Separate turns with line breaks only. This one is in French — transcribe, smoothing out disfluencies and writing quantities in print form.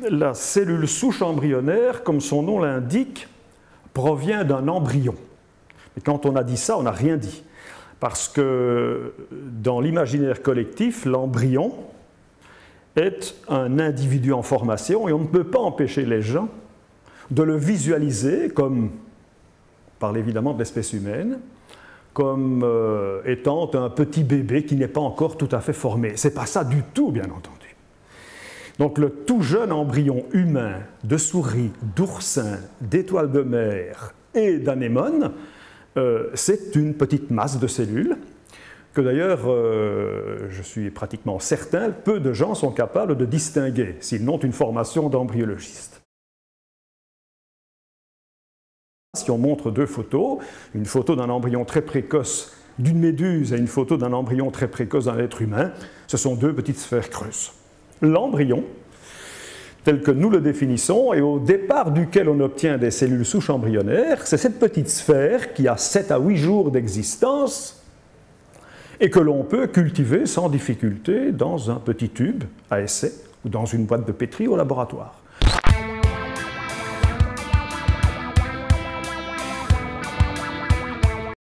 la cellule souche embryonnaire, comme son nom l'indique, provient d'un embryon. Et quand on a dit ça, on n'a rien dit. Parce que dans l'imaginaire collectif, l'embryon est un individu en formation et on ne peut pas empêcher les gens de le visualiser comme, on parle évidemment de l'espèce humaine, comme étant un petit bébé qui n'est pas encore tout à fait formé. Ce n'est pas ça du tout, bien entendu. Donc le tout jeune embryon humain de souris, d'oursin, d'étoile de mer et d'anémone, c'est une petite masse de cellules que d'ailleurs, je suis pratiquement certain, peu de gens sont capables de distinguer s'ils n'ont une formation d'embryologiste. Si on montre deux photos, une photo d'un embryon très précoce d'une méduse et une photo d'un embryon très précoce d'un être humain, ce sont deux petites sphères creuses. L'embryon, tel que nous le définissons et au départ duquel on obtient des cellules souches embryonnaires, c'est cette petite sphère qui a 7 à 8 jours d'existence et que l'on peut cultiver sans difficulté dans un petit tube à essai ou dans une boîte de pétri au laboratoire.